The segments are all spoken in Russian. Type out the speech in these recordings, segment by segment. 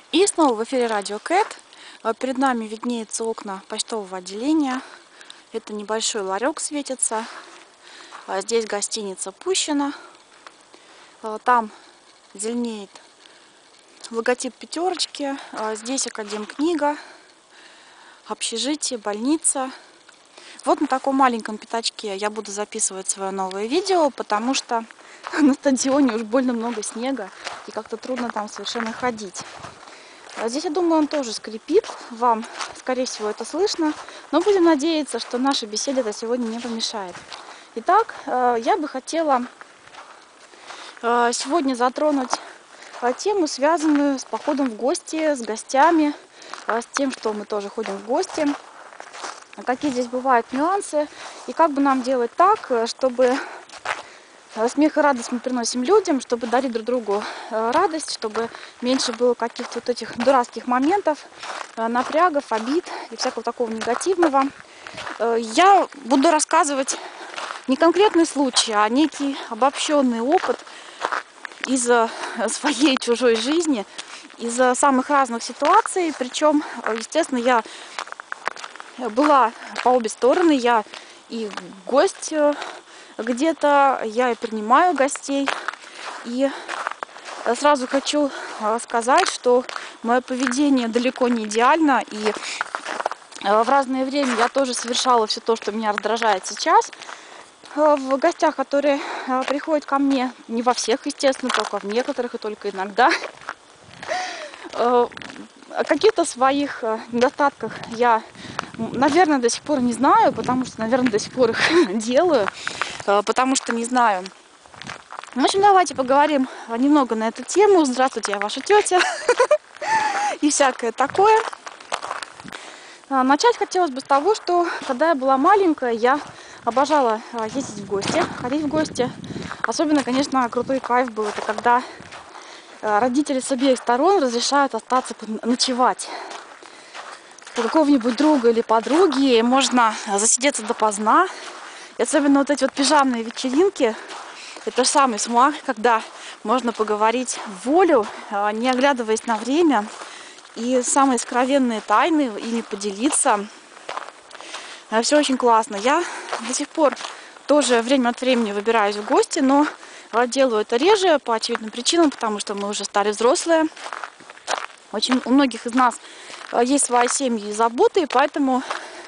И снова в эфире Радио Кэт. Перед нами виднеются окна почтового отделения. Это небольшой ларек светится. Здесь гостиница Пущино. Там зеленеет логотип пятерочки. Здесь Академкнига, общежитие, больница. Вот на таком маленьком пятачке я буду записывать свое новое видео, потому что на стадионе уж больно много снега и как-то трудно там совершенно ходить. Здесь, я думаю, он тоже скрипит. Вам, скорее всего, это слышно. Но будем надеяться, что наша беседа это сегодня не помешает. Итак, я бы хотела сегодня затронуть тему, связанную с походом в гости, с гостями, с тем, что мы тоже ходим в гости. Какие здесь бывают нюансы и как бы нам делать так, чтобы смех и радость мы приносим людям, чтобы дарить друг другу радость, чтобы меньше было каких-то вот этих дурацких моментов, напрягов, обид и всякого такого негативного. Я буду рассказывать не конкретный случай, а некий обобщенный опыт из своей чужой жизни, из самых разных ситуаций. Причем, естественно, я была по обе стороны, я и гость где-то, я и принимаю гостей. И сразу хочу сказать, что мое поведение далеко не идеально. И в разное время я тоже совершала все то, что меня раздражает сейчас. В гостях, которые приходят ко мне, не во всех, естественно, только в некоторых и только иногда. О каких-то своих недостатках я, наверное, до сих пор не знаю, потому что, наверное, до сих пор их делаю, потому что не знаю. В общем, давайте поговорим немного на эту тему. Здравствуйте, я ваша тетя и всякое такое. Начать хотелось бы с того, что когда я была маленькая, я обожала ездить в гости, ходить в гости. Особенно, конечно, крутой кайф был, это когда родители с обеих сторон разрешают остаться ночевать у какого-нибудь друга или подруги, и можно засидеться допоздна. И особенно вот эти вот пижамные вечеринки, это самый смак, когда можно поговорить в волю, не оглядываясь на время, и самые сокровенные тайны ими поделиться. Все очень классно. Я до сих пор тоже время от времени выбираюсь в гости, но делаю это реже по очевидным причинам, потому что мы уже стали взрослые. Очень у многих из нас есть свои семьи и заботы, и поэтому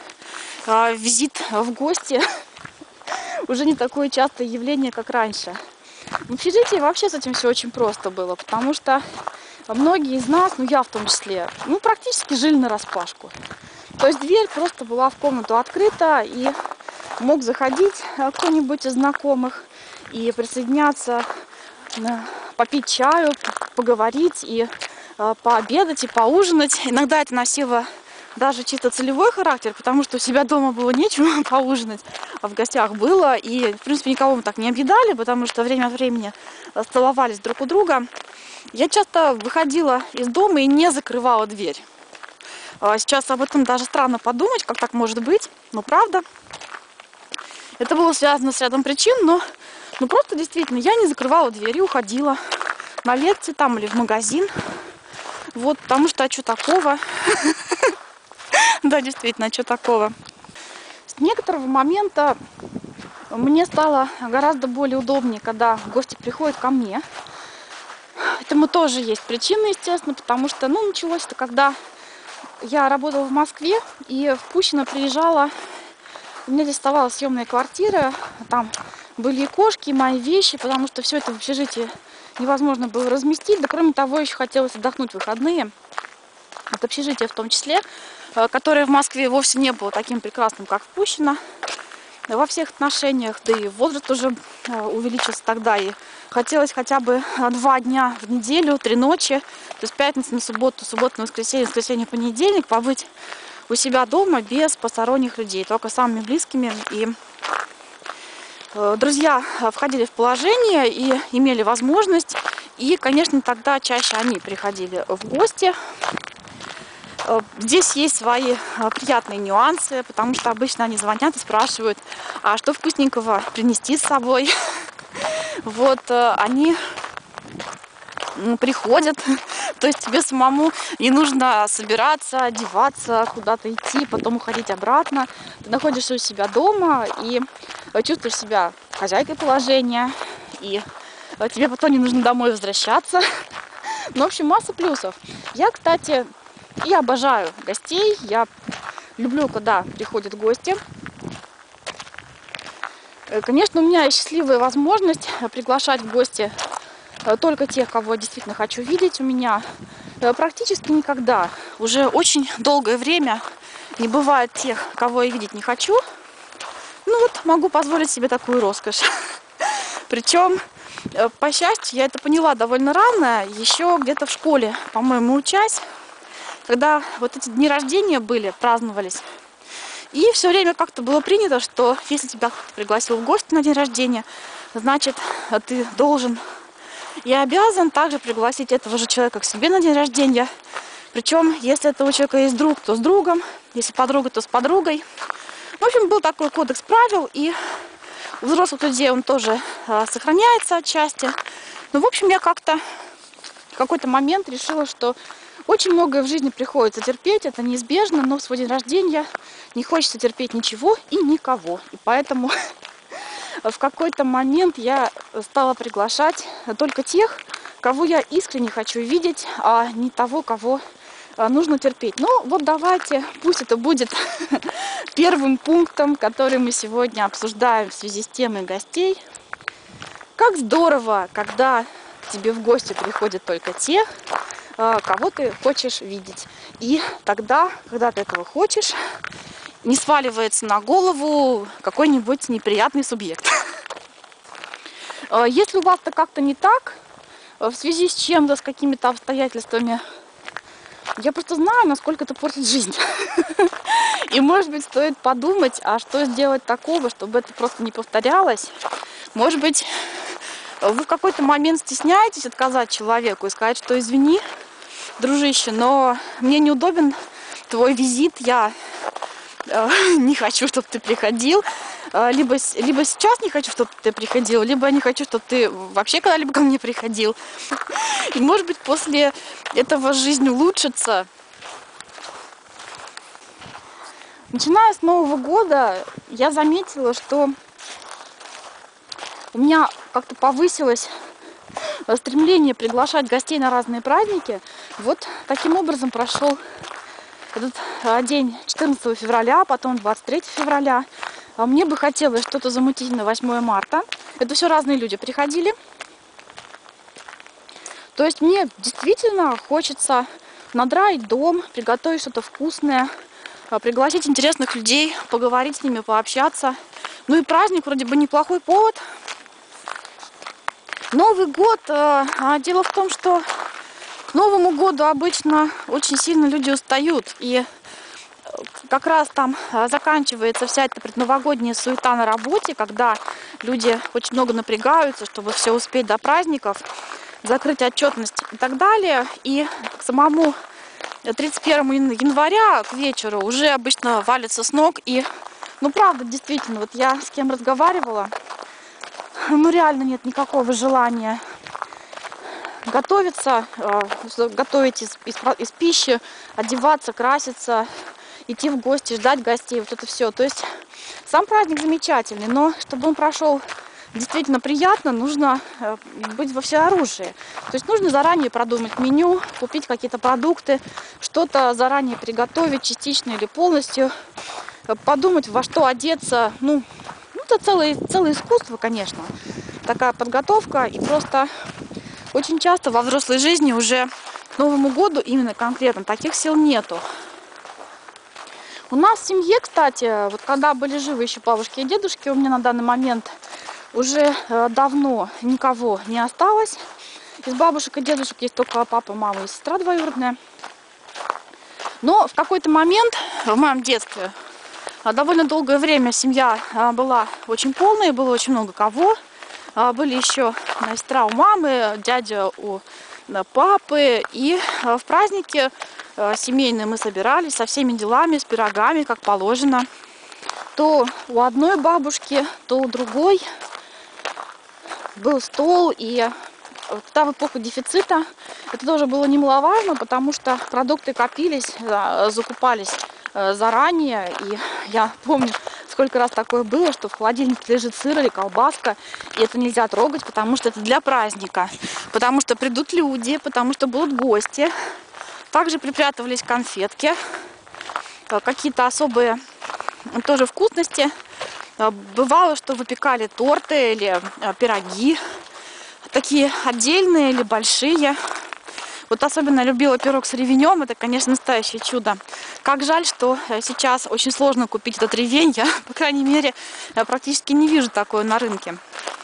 визит в гости уже не такое частое явление, как раньше. В общежитии вообще с этим все очень просто было, потому что многие из нас, ну я в том числе, практически жили нараспашку. То есть дверь просто была в комнату открыта, и мог заходить кто-нибудь из знакомых и присоединяться, попить чаю, поговорить и пообедать и поужинать. Иногда это носило даже чисто целевой характер, потому что у себя дома было нечего поужинать, а в гостях было. И, в принципе, никого мы так не объедали, потому что время от времени столовались друг у друга. Я часто выходила из дома и не закрывала дверь. Сейчас об этом даже странно подумать, как так может быть, но правда. Это было связано с рядом причин, но просто действительно я не закрывала дверь и уходила на лекции там или в магазин. Вот, потому что, а что такого? Да, действительно, а что такого? С некоторого момента мне стало гораздо более удобнее, когда гости приходят ко мне. Этому тоже есть причины, естественно, потому что, началось это, когда я работала в Москве и в Пущино приезжала. У меня здесь оставалась съемная квартира, там были и кошки, и мои вещи, потому что все это в общежитии невозможно было разместить. Да кроме того, еще хотелось отдохнуть в выходные от общежития в том числе, которое в Москве вовсе не было таким прекрасным, как в Пущино во всех отношениях, да и возраст уже увеличился тогда, и хотелось хотя бы 2 дня в неделю, 3 ночи, то есть пятница на субботу, суббота на воскресенье, воскресенье, понедельник, побыть у себя дома без посторонних людей, только самыми близкими. И друзья входили в положение и имели возможность, и, конечно, тогда чаще они приходили в гости. Здесь есть свои приятные нюансы, потому что обычно они звонят и спрашивают, а что вкусненького принести с собой. Вот они приходят. То есть тебе самому не нужно собираться, одеваться, куда-то идти, потом уходить обратно. Ты находишься у себя дома и чувствуешь себя хозяйкой положения. И тебе потом не нужно домой возвращаться. Ну, в общем, масса плюсов. Я, кстати, и обожаю гостей. Я люблю, когда приходят гости. Конечно, у меня есть счастливая возможность приглашать в гости только тех, кого я действительно хочу видеть. У меня практически никогда, уже очень долгое время, не бывает тех, кого я видеть не хочу. Ну вот, могу позволить себе такую роскошь. Причем, по счастью, я это поняла довольно рано, еще где-то в школе, по-моему, учась, когда вот эти дни рождения были, праздновались. И все время как-то было принято, что если тебя кто-то пригласил в гости на день рождения, значит, ты должен и обязан также пригласить этого же человека к себе на день рождения. Причем, если этого человека есть друг, то с другом, если подруга, то с подругой. В общем, был такой кодекс правил, и у взрослых людей он тоже сохраняется отчасти. Но, в общем, я как-то в какой-то момент решила, что очень многое в жизни приходится терпеть, это неизбежно, но в свой день рождения не хочется терпеть ничего и никого. И поэтому в какой-то момент я стала приглашать только тех, кого я искренне хочу видеть, а не того, кого нужно терпеть. Ну, вот давайте, пусть это будет первым пунктом, который мы сегодня обсуждаем в связи с темой гостей. Как здорово, когда к тебе в гости приходят только те, кого ты хочешь видеть. И тогда, когда ты этого хочешь, не сваливается на голову какой-нибудь неприятный субъект. Если у вас-то как-то не так, в связи с чем-то, с какими-то обстоятельствами, я просто знаю, насколько это портит жизнь. И, может быть, стоит подумать, а что сделать такого, чтобы это просто не повторялось. Может быть, вы в какой-то момент стесняетесь отказать человеку и сказать, что извини, дружище, но мне неудобен твой визит, я не хочу, чтобы ты приходил. Либо сейчас не хочу, чтобы ты приходил, либо не хочу, чтобы ты вообще когда-либо ко мне приходил. И, может быть, после этого жизнь улучшится. Начиная с Нового года, я заметила, что у меня как-то повысилось стремление приглашать гостей на разные праздники. Вот таким образом прошел этот день 14 февраля, потом 23 февраля. А мне бы хотелось что-то замутить на 8 марта. Это все разные люди приходили. То есть мне действительно хочется надраить дом, приготовить что-то вкусное, пригласить интересных людей, поговорить с ними, пообщаться. Ну и праздник вроде бы неплохой повод. Новый год. Дело в том, что к Новому году обычно очень сильно люди устают. И как раз там заканчивается вся эта предновогодняя суета на работе, когда люди очень много напрягаются, чтобы все успеть до праздников, закрыть отчетность и так далее. И к самому 31 января к вечеру уже обычно валится с ног. И, ну правда, действительно, вот я с кем разговаривала, ну реально нет никакого желания готовиться, готовить из пищи, одеваться, краситься, идти в гости, ждать гостей, вот это все. То есть сам праздник замечательный, но чтобы он прошел действительно приятно, нужно быть во всеоружии. То есть нужно заранее продумать меню, купить какие-то продукты, что-то заранее приготовить, частично или полностью, подумать, во что одеться. Ну это целое искусство, конечно, такая подготовка. И просто очень часто во взрослой жизни уже к Новому году именно конкретно таких сил нету. У нас в семье, кстати, вот когда были живы еще бабушки и дедушки, у меня на данный момент уже давно никого не осталось. Из бабушек и дедушек есть только папа, мама и сестра двоюродная. Но в какой-то момент в моем детстве довольно долгое время семья была очень полная, было очень много кого. Были еще сестра у мамы, дядя у папы. И в праздники семейные мы собирались со всеми делами, с пирогами, как положено. То у одной бабушки, то у другой был стол, и тогда в эпоху дефицита это тоже было немаловажно, потому что продукты копились, закупались заранее. И я помню, сколько раз такое было, что в холодильнике лежит сыр или колбаска, и это нельзя трогать, потому что это для праздника, потому что придут люди, потому что будут гости. Также припрятывались конфетки, какие-то особые тоже вкусности. Бывало, что выпекали торты или пироги, такие отдельные или большие. Вот особенно любила пирог с ревенем, это, конечно, настоящее чудо. Как жаль, что сейчас очень сложно купить этот ревень, я, по крайней мере, практически не вижу такое на рынке.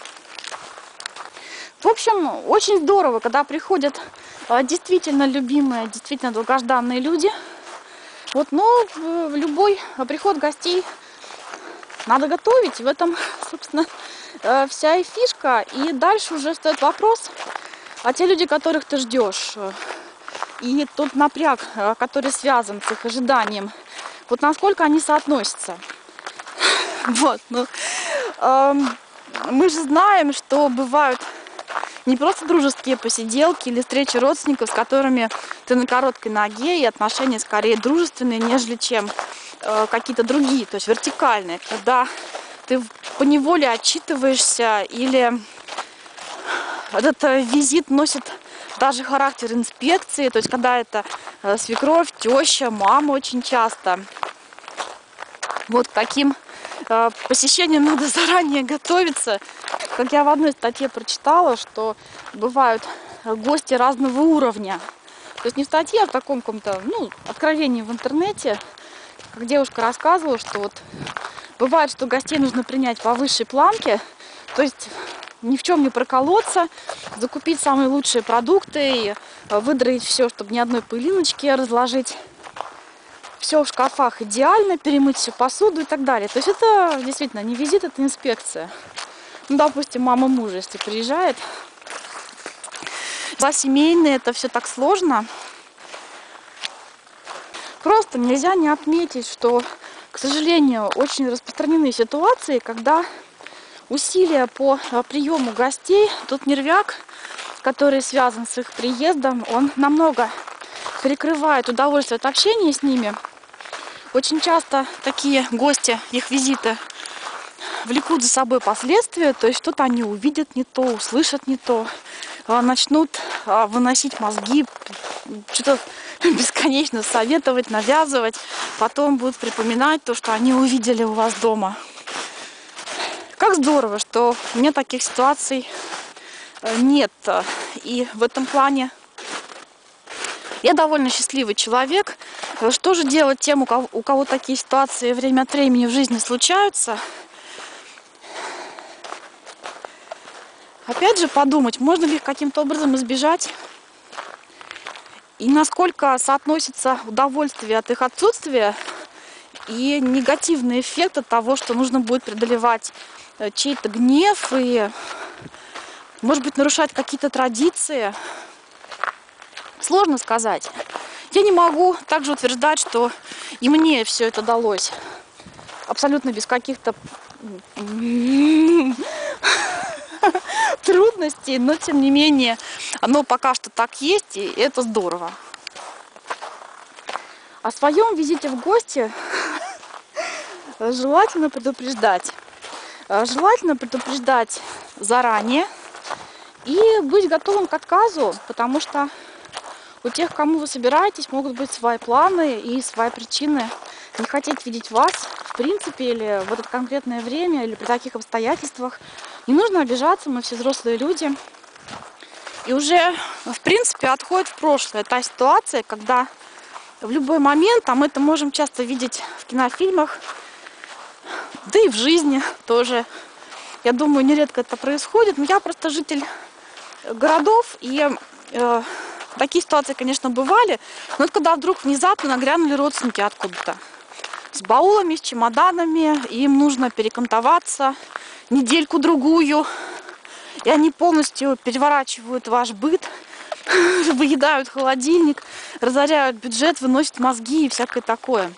В общем, очень здорово, когда приходят действительно любимые, действительно долгожданные люди. Вот, но в любой приход гостей надо готовить. В этом, собственно, вся и фишка. И дальше уже стоит вопрос, а те люди, которых ты ждешь, и тот напряг, который связан с их ожиданием, вот насколько они соотносятся. Вот, ну, мы же знаем, что бывают не просто дружеские посиделки или встречи родственников, с которыми ты на короткой ноге, и отношения скорее дружественные, нежели чем какие-то другие, то есть вертикальные, когда ты поневоле отчитываешься, или этот визит носит даже характер инспекции, то есть когда это свекровь, теща, мама очень часто. Вот к таким посещениям надо заранее готовиться. Как я в одной статье прочитала, что бывают гости разного уровня. То есть не в статье, а в таком каком-то, ну, откровении в интернете, как девушка рассказывала, что вот бывает, что гостей нужно принять по высшей планке, то есть ни в чем не проколоться, закупить самые лучшие продукты и выдроить все, чтобы ни одной пылиночки, разложить все в шкафах идеально, перемыть всю посуду и так далее. То есть это действительно не визит, это инспекция. Ну, допустим, мама мужа, если приезжает. За семейные это все так сложно. Просто нельзя не отметить, что, к сожалению, очень распространены ситуации, когда усилия по приему гостей, тот нервяк, который связан с их приездом, он намного перекрывает удовольствие от общения с ними. Очень часто такие гости, их визиты влекут за собой последствия, то есть что-то они увидят не то, услышат не то, начнут выносить мозги, что-то бесконечно советовать, навязывать, потом будут припоминать то, что они увидели у вас дома. Как здорово, что у меня таких ситуаций нет. И в этом плане я довольно счастливый человек. Что же делать тем, у кого такие ситуации время от времени в жизни случаются? Опять же подумать, можно ли их каким-то образом избежать? И насколько соотносится удовольствие от их отсутствия и негативный эффект от того, что нужно будет преодолевать чей-то гнев и, может быть, нарушать какие-то традиции. Сложно сказать. Я не могу также утверждать, что и мне все это далось абсолютно без каких-то трудностей, но тем не менее оно пока что так есть, и это здорово. О своем визите в гости желательно предупреждать. Желательно предупреждать заранее и быть готовым к отказу, потому что у тех, к кому вы собираетесь, могут быть свои планы и свои причины не хотеть видеть вас в принципе или в это конкретное время, или при таких обстоятельствах. Не нужно обижаться, мы все взрослые люди. И уже, в принципе, отходит в прошлое та ситуация, когда в любой момент, а мы это можем часто видеть в кинофильмах, да и в жизни тоже. Я думаю, нередко это происходит. Но я просто житель городов, и такие ситуации, конечно, бывали. Но это когда вдруг внезапно нагрянули родственники откуда-то. С баулами, с чемоданами. Им нужно перекантоваться недельку-другую. И они полностью переворачивают ваш быт, выедают холодильник, разоряют бюджет, выносят мозги и всякое такое.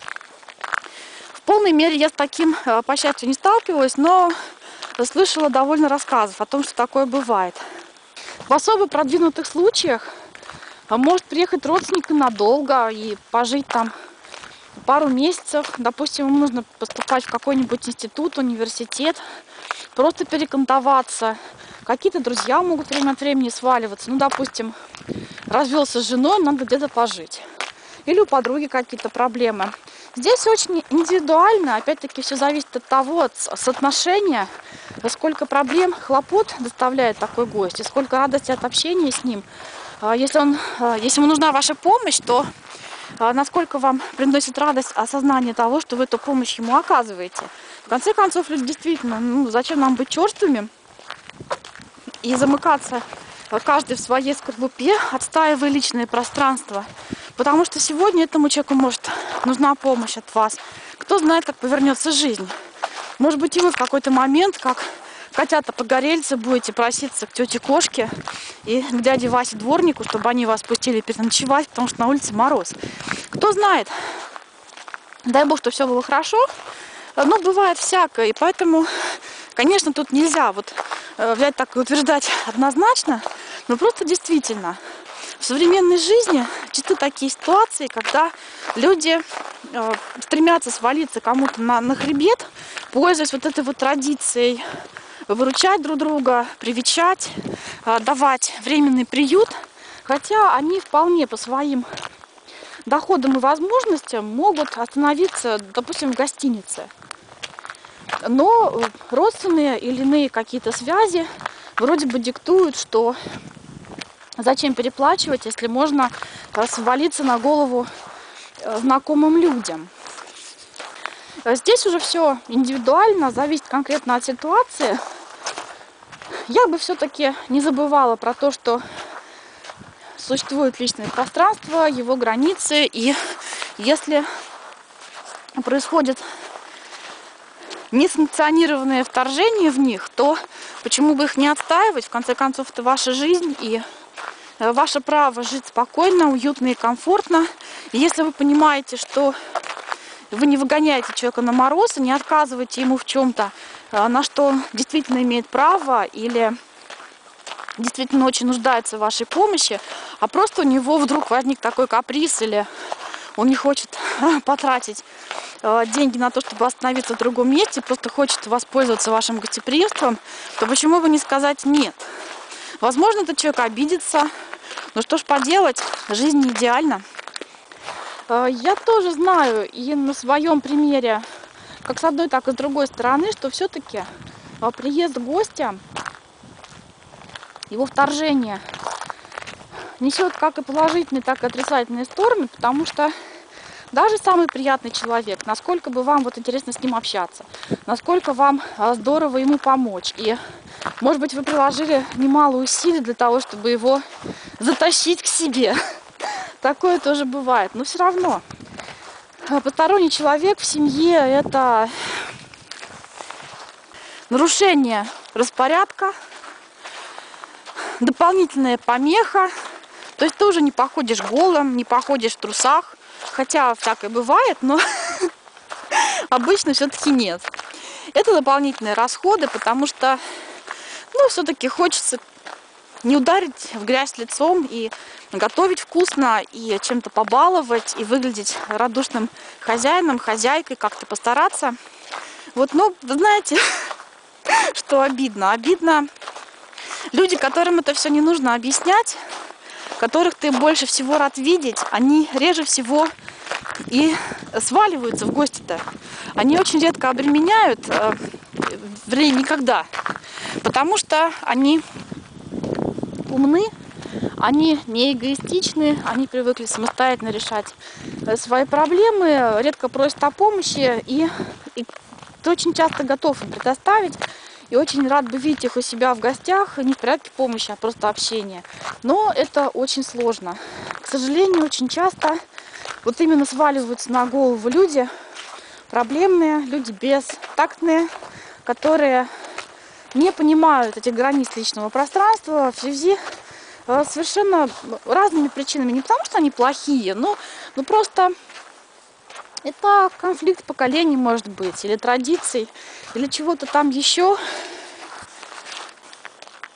В полной мере я с таким, по счастью, не сталкивалась, но слышала довольно рассказов о том, что такое бывает. В особо продвинутых случаях может приехать родственник надолго и пожить там пару месяцев. Допустим, ему нужно поступать в какой-нибудь институт, университет, просто перекантоваться. Какие-то друзья могут время от времени сваливаться. Ну, допустим, развелся с женой, надо где-то пожить. Или у подруги какие-то проблемы. Здесь очень индивидуально. Опять-таки, все зависит от того, от соотношения, сколько проблем, хлопот доставляет такой гость, и сколько радости от общения с ним. Если ему нужна ваша помощь, то насколько вам приносит радость осознание того, что вы эту помощь ему оказываете. В конце концов, люди действительно, зачем нам быть черствыми и замыкаться каждый в своей скорлупе, отстаивая личное пространство. Потому что сегодня этому человеку может нужна помощь от вас. Кто знает, как повернется жизнь. Может быть, и вы в какой-то момент, как котята-погорельцы, будете проситься к тете Кошке и к дяде Васе дворнику, чтобы они вас пустили переночевать, потому что на улице мороз. Кто знает. Дай бог, что все было хорошо. Но бывает всякое. И поэтому, конечно, тут нельзя взять так и утверждать однозначно. Но просто действительно, в современной жизни часто такие ситуации, когда люди стремятся свалиться кому-то на хребет, пользуясь этой традицией выручать друг друга, привечать, давать временный приют. Хотя они вполне по своим доходам и возможностям могут остановиться, допустим, в гостинице. Но родственные или иные какие-то связи вроде бы диктуют, что зачем переплачивать, если можно свалиться на голову знакомым людям. Здесь уже все индивидуально, зависит конкретно от ситуации. Я бы все-таки не забывала про то, что существует личное пространство, его границы, и если происходит несанкционированное вторжение в них, то почему бы их не отстаивать? В конце концов, это ваша жизнь и ваше право жить спокойно, уютно и комфортно. И если вы понимаете, что вы не выгоняете человека на мороз и не отказываете ему в чем-то, на что он действительно имеет право или действительно очень нуждается в вашей помощи, а просто у него вдруг возник такой каприз или он не хочет потратить деньги на то, чтобы остановиться в другом месте, просто хочет воспользоваться вашим гостеприимством, то почему бы не сказать «нет»? Возможно, этот человек обидится, но что ж поделать, жизнь не идеальна. Я тоже знаю и на своем примере, как с одной, так и с другой стороны, что все-таки приезд гостя, его вторжение несет как и положительные, так и отрицательные стороны, потому что даже самый приятный человек, насколько бы вам интересно с ним общаться, насколько вам здорово ему помочь, и, может быть, вы приложили немало усилий для того, чтобы его затащить к себе. Такое тоже бывает. Но все равно посторонний человек в семье – это нарушение распорядка, дополнительная помеха. То есть ты уже не походишь голым, не походишь в трусах. Хотя всякое бывает, но обычно все-таки нет. Это дополнительные расходы, потому что все-таки хочется не ударить в грязь лицом и готовить вкусно, и чем-то побаловать, и выглядеть радушным хозяином, хозяйкой, как-то постараться. Но вы знаете, что обидно? Обидно люди, которым это все не нужно объяснять, которых ты больше всего рад видеть, они реже всего и сваливаются в гости-то. Они очень редко обременяют, вернее, никогда, потому что они умны, они не эгоистичны, они привыкли самостоятельно решать свои проблемы, редко просят о помощи, и ты очень часто готов им предоставить, и очень рад бы видеть их у себя в гостях, не в порядке помощи, а просто общения. Но это очень сложно. К сожалению, очень часто именно сваливаются на голову люди проблемные, люди бестактные, которые не понимают этих границ личного пространства в связи с совершенно разными причинами. Не потому, что они плохие, но просто это конфликт поколений, может быть, или традиций, или чего-то там еще.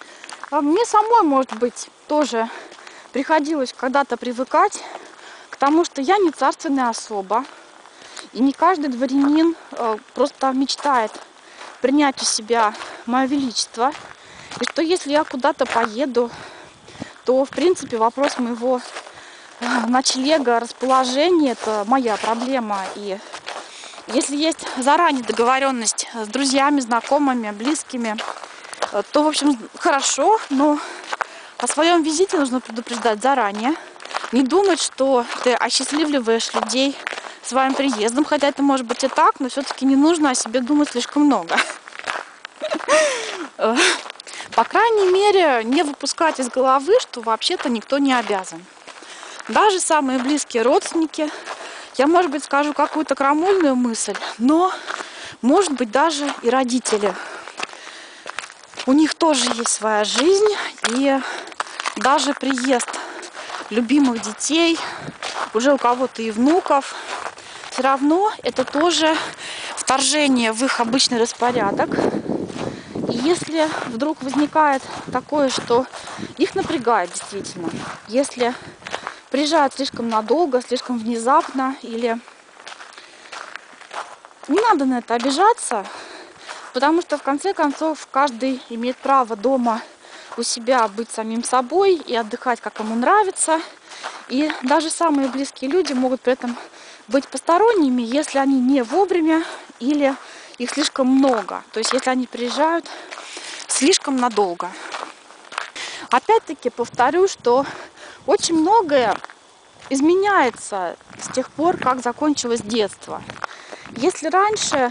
А мне самой, может быть, тоже приходилось когда-то привыкать к тому, что я не царственная особа. И не каждый дворянин просто мечтает принять у себя мое величество. И что если я куда-то поеду, то, в принципе, вопрос моего ночлега, расположения – это моя проблема. И если есть заранее договоренность с друзьями, знакомыми, близкими, то, в общем, хорошо, но о своем визите нужно предупреждать заранее. Не думать, что ты осчастливливаешь людей своим приездом, хотя это может быть и так, но все-таки не нужно о себе думать слишком много. По крайней мере, не выпускать из головы, что вообще-то никто не обязан. Даже самые близкие родственники, я, может быть, скажу какую-то крамольную мысль, но, может быть, даже и родители. У них тоже есть своя жизнь, и даже приезд любимых детей, уже у кого-то и внуков, все равно это тоже вторжение в их обычный распорядок. И если вдруг возникает такое, что их напрягает действительно, если приезжают слишком надолго, слишком внезапно, или не надо на это обижаться, потому что в конце концов каждый имеет право дома у себя быть самим собой и отдыхать, как ему нравится. И даже самые близкие люди могут при этом быть посторонними, если они не вовремя или их слишком много. То есть если они приезжают слишком надолго. Опять-таки повторю, что очень многое изменяется с тех пор, как закончилось детство. Если раньше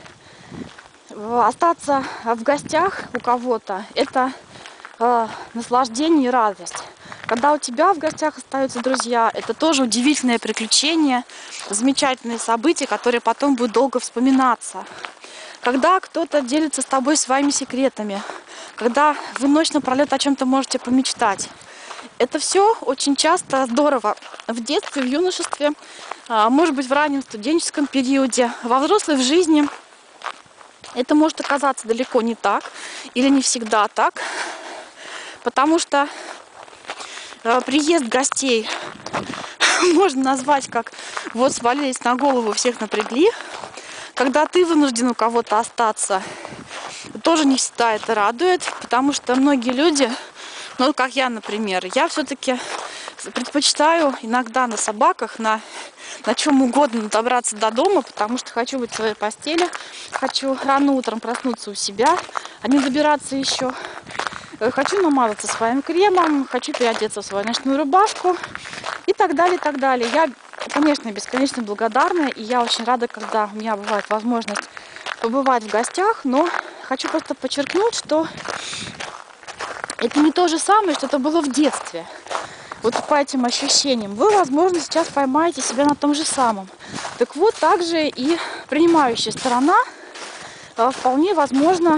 остаться в гостях у кого-то – это наслаждение и радость. Когда у тебя в гостях остаются друзья, это тоже удивительное приключение, замечательные события, которые потом будут долго вспоминаться. Когда кто-то делится с тобой своими секретами, когда вы ночь напролет о чем-то можете помечтать. Это все очень часто здорово в детстве, в юношестве, может быть, в раннем студенческом периоде, во взрослой в жизни. Это может оказаться далеко не так или не всегда так, потому что приезд гостей можно назвать как вот свалились на голову, всех напрягли. Когда ты вынужден у кого-то остаться, тоже не всегда это радует, потому что многие люди, ну как я, например, я все-таки предпочитаю иногда на собаках, на чем угодно добраться до дома, потому что хочу быть в своей постели, хочу рано утром проснуться у себя, а не добираться еще. Хочу намазаться своим кремом, хочу переодеться в свою ночную рубашку и так далее, и так далее. Я, конечно, бесконечно благодарна, и я очень рада, когда у меня бывает возможность побывать в гостях, но хочу просто подчеркнуть, что это не то же самое, что это было в детстве. Вот по этим ощущениям. Вы, возможно, сейчас поймаете себя на том же самом. Так вот, также и принимающая сторона вполне возможно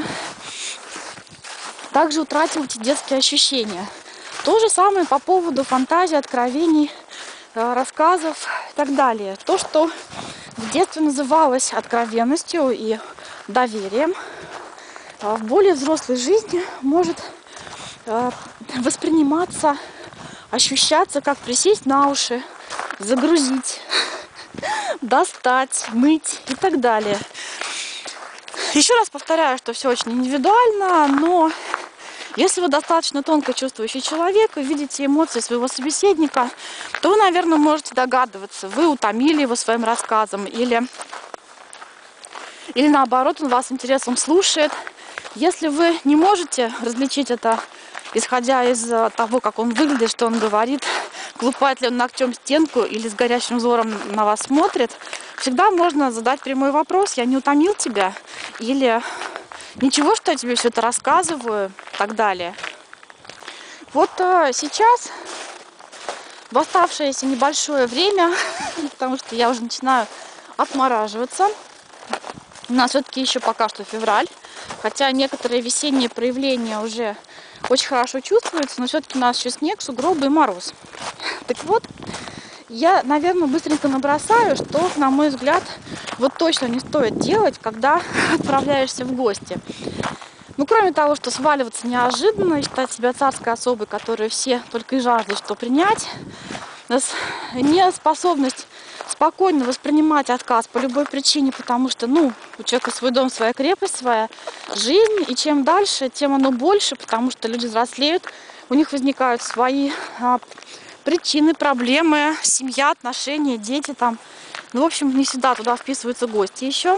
также утратила эти детские ощущения. То же самое по поводу фантазий, откровений, рассказов и так далее. То, что в детстве называлось откровенностью и доверием, в более взрослой жизни может восприниматься, ощущаться, как присесть на уши, загрузить, достать, мыть и так далее. Еще раз повторяю, что все очень индивидуально, но если вы достаточно тонко чувствующий человек и видите эмоции своего собеседника, то вы, наверное, можете догадываться, вы утомили его своим рассказом или наоборот, он вас интересом слушает. Если вы не можете различить это, исходя из того, как он выглядит, что он говорит, глупает ли он ногтем стенку или с горящим взором на вас смотрит, всегда можно задать прямой вопрос: я не утомил тебя? Или ничего, что я тебе все это рассказываю, и так далее. Вот сейчас, в оставшееся небольшое время, потому что я уже начинаю отмораживаться, у нас все-таки еще пока что февраль, хотя некоторые весенние проявления уже очень хорошо чувствуются, но все-таки у нас еще снег, сугробы и мороз. Так вот, я, наверное, быстренько набросаю, что, на мой взгляд, вот точно не стоит делать, когда отправляешься в гости. Ну, кроме того, что сваливаться неожиданно и считать себя царской особой, которую все только и жаждут, что принять, неспособность спокойно воспринимать отказ по любой причине, потому что, ну, у человека свой дом, своя крепость, своя жизнь, и чем дальше, тем оно больше, потому что люди взрослеют, у них возникают свои причины, проблемы, семья, отношения, дети там. Ну, в общем, не всегда туда вписываются гости еще.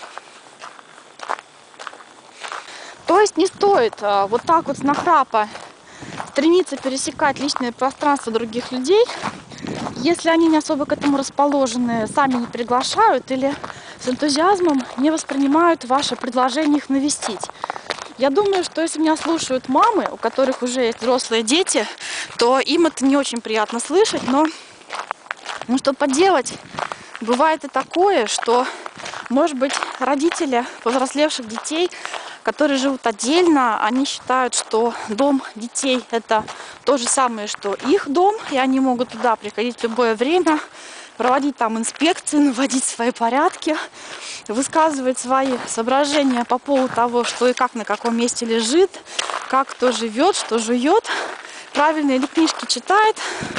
То есть не стоит вот так вот с нахрапа стремиться пересекать личное пространство других людей, если они не особо к этому расположены, сами не приглашают или с энтузиазмом не воспринимают ваше предложение их навестить. Я думаю, что если меня слушают мамы, у которых уже есть взрослые дети, то им это не очень приятно слышать, но ну, что поделать, бывает и такое, что, может быть, родители повзрослевших детей, которые живут отдельно, они считают, что дом детей – это то же самое, что их дом, и они могут туда приходить в любое время, проводить там инспекции, наводить свои порядки, высказывать свои соображения по поводу того, что и как на каком месте лежит, как кто живет, что жует, правильно ли книжки читает.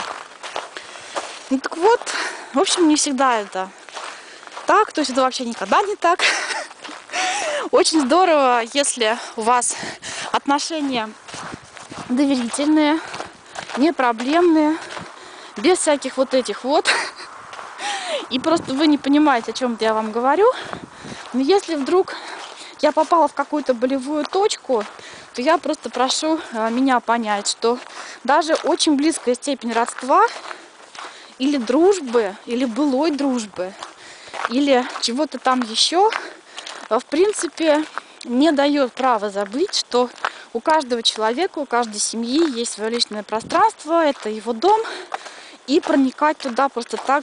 Ну так вот, в общем, не всегда это так, то есть это вообще никогда не так. Очень здорово, если у вас отношения доверительные, не проблемные, без всяких вот этих вот. И просто вы не понимаете, о чем я вам говорю. Но если вдруг я попала в какую-то болевую точку, то я просто прошу меня понять, что даже очень близкая степень родства или дружбы, или былой дружбы, или чего-то там еще, в принципе, не дает права забыть, что у каждого человека, у каждой семьи есть свое личное пространство, это его дом, и проникать туда просто так,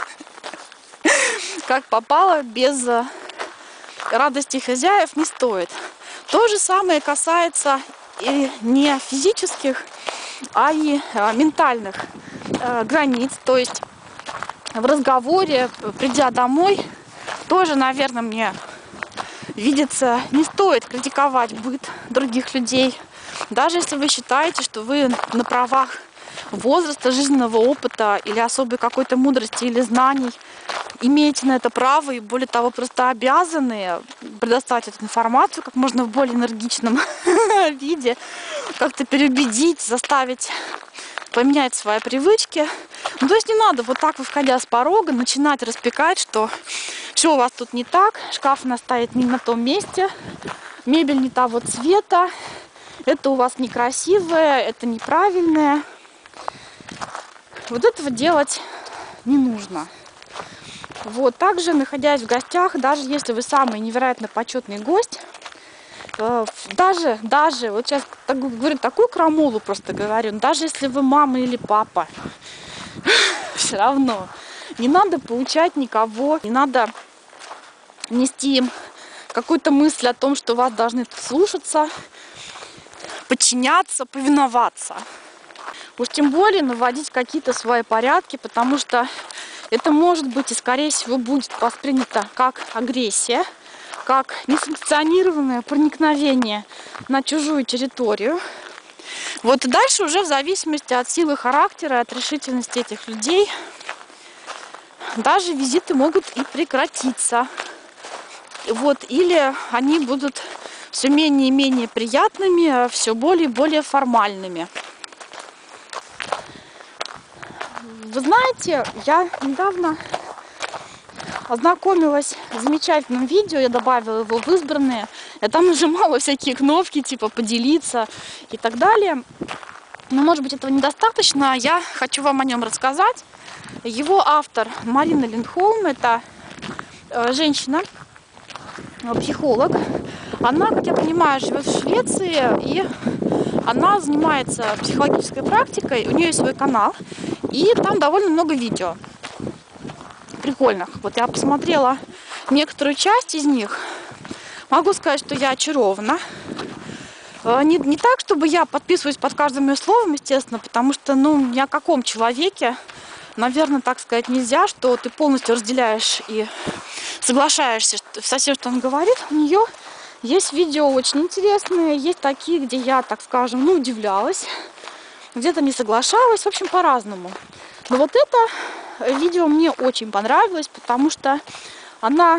как попало, без радости хозяев не стоит. То же самое касается и не физических, а и ментальных границ. То есть в разговоре, придя домой, тоже, наверное, мне видится, не стоит критиковать быт других людей. Даже если вы считаете, что вы на правах возраста, жизненного опыта или особой какой-то мудрости или знаний имеете на это право и, более того, просто обязаны предоставить эту информацию как можно в более энергичном виде, как-то переубедить, заставить поменять свои привычки. Ну, то есть не надо вот так, выходя с порога, начинать распекать, что у вас тут не так, шкаф у нас стоит не на том месте, мебель не того цвета, это у вас некрасивое, это неправильное. Вот этого делать не нужно. Вот, также, находясь в гостях, даже если вы самый невероятно почетный гость, даже, вот сейчас говорю такую крамолу просто говорю, даже если вы мама или папа, все равно не надо поучать никого, не надо нести им какую-то мысль о том, что вас должны слушаться, подчиняться, повиноваться. Уж тем более наводить какие-то свои порядки, потому что это может быть и, скорее всего, будет воспринято как агрессия, как несанкционированное проникновение на чужую территорию. Вот и дальше уже в зависимости от силы характера, от решительности этих людей, даже визиты могут и прекратиться. Вот, или они будут все менее и менее приятными, все более и более формальными. Вы знаете, я недавно ознакомилась с замечательным видео, я добавила его в избранные. Я там нажимала всякие кнопки, типа поделиться и так далее. Но, может быть, этого недостаточно. Я хочу вам о нем рассказать. Его автор Марина Линдхолм, это женщина, психолог. Она, как я понимаю, живет в Швеции, и она занимается психологической практикой. У нее есть свой канал, и там довольно много видео прикольных. Вот я посмотрела некоторую часть из них. Могу сказать, что я очарована. Не так, чтобы я подписываюсь под каждым ее словом, естественно, потому что, ни о каком человеке, наверное, так сказать нельзя, что ты полностью разделяешь и соглашаешься со всем, что он говорит. У нее Есть видео очень интересные, есть такие, где я, так скажем, ну, удивлялась, где-то не соглашалась, в общем, по-разному. Но вот это видео мне очень понравилось, потому что она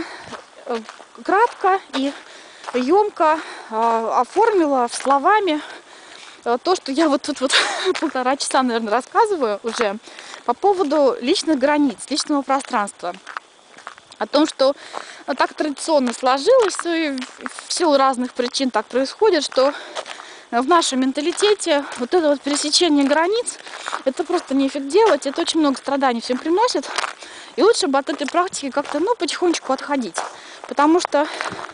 кратко и емко оформила словами то, что я вот тут вот 1,5 часа, наверное, рассказываю уже по поводу личных границ, личного пространства. О том, что так традиционно сложилось, и в силу разных причин так происходит, что в нашем менталитете вот это вот пересечение границ, это просто нефиг делать, это очень много страданий всем приносит. И лучше бы от этой практики как-то, ну, потихонечку отходить. Потому что,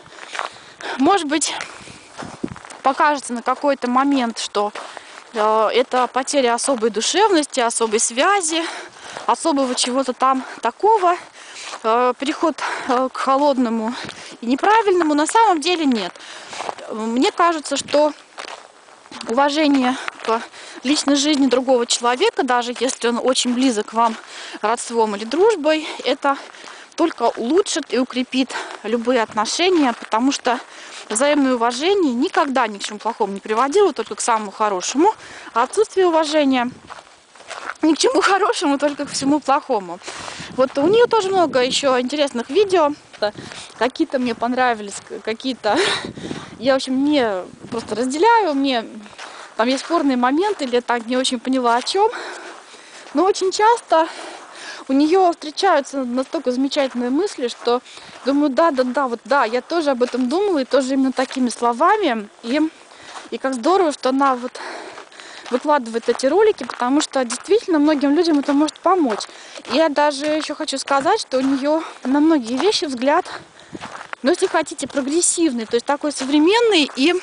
может быть, покажется на какой-то момент, что это потеря особой душевности, особой связи, особого чего-то там такого, переход к холодному и неправильному. На самом деле нет. Мне кажется, что уважение к личной жизни другого человека, даже если он очень близок к вам родством или дружбой, это только улучшит и укрепит любые отношения, потому что взаимное уважение никогда ни к чему плохому не приводило, только к самому хорошему, а отсутствие уважения ни к чему хорошему, только к всему плохому. Вот у нее тоже много еще интересных видео. Какие-то мне понравились, какие-то я, в общем, не просто разделяю. Мне там есть спорные моменты, или я так не очень поняла о чем. Но очень часто у нее встречаются настолько замечательные мысли, что думаю, да, я тоже об этом думала, и тоже именно такими словами. И как здорово, что она вот выкладывает эти ролики, потому что действительно многим людям это может помочь. И я даже еще хочу сказать, что у нее на многие вещи взгляд, ну, если хотите, прогрессивный, то есть такой современный. И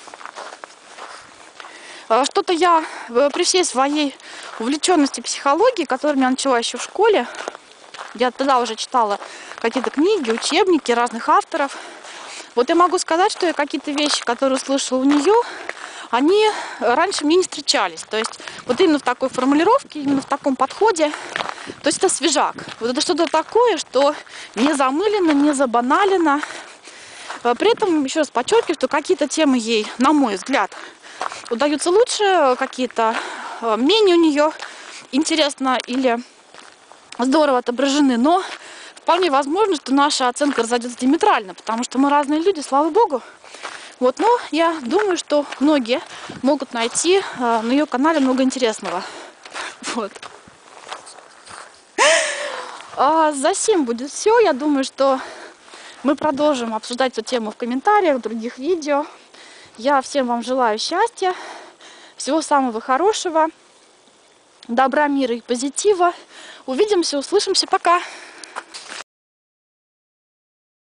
что-то я при всей своей увлеченности психологией, которую я начала еще в школе, я тогда уже читала какие-то книги, учебники разных авторов. Вот я могу сказать, что я какие-то вещи, которые услышала у нее, они раньше мне не встречались. То есть вот именно в такой формулировке, именно в таком подходе. То есть это свежак. Вот это что-то такое, что не замылено, не забаналено. При этом, еще раз подчеркиваю, что какие-то темы ей, на мой взгляд, удаются лучше, какие-то менее у нее интересно или здорово отображены. Но вполне возможно, что наша оценка разойдется диаметрально, потому что мы разные люди, слава богу. Вот, но я думаю, что многие могут найти на ее канале много интересного. Вот. За сим будет все. Я думаю, что мы продолжим обсуждать эту тему в комментариях, в других видео. Я всем вам желаю счастья, всего самого хорошего, добра, мира и позитива. Увидимся, услышимся. Пока!